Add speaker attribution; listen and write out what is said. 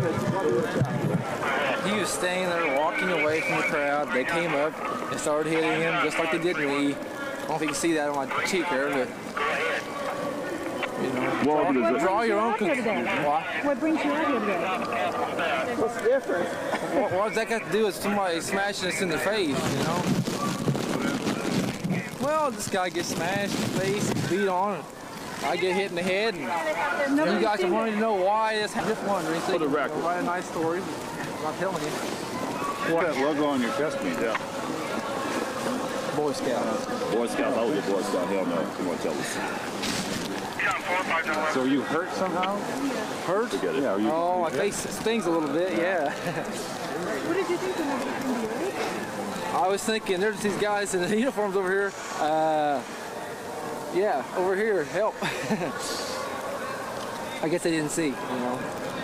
Speaker 1: He was staying there, walking away from the crowd. They came up and started hitting him just like they did me. I don't know if you can see that on my cheek there, but you know, draw your own conclusion.
Speaker 2: What brings you out here today?
Speaker 3: What's the difference?
Speaker 1: What's that got to do with somebody smashing us in the face, you know? Well, this guy gets smashed in the face, beat on, and I get hit in the head, and you guys are wanting to know why this happened. Just wondering. So
Speaker 4: For the record.
Speaker 1: Write a nice story. I'm not telling you.
Speaker 4: What that logo on your chest means? Yeah.
Speaker 1: Boy Scout.
Speaker 4: Boy Scout. I was a Boy Scout. Hell no. You want to tell us? So are you hurt somehow?
Speaker 1: Hurt?
Speaker 4: Yeah.
Speaker 1: Oh, my face stings a little bit. Yeah.
Speaker 2: What did you think when you were
Speaker 1: I was thinking, there's these guys in the uniforms over here. Yeah, over here, help. I guess they didn't see, you know.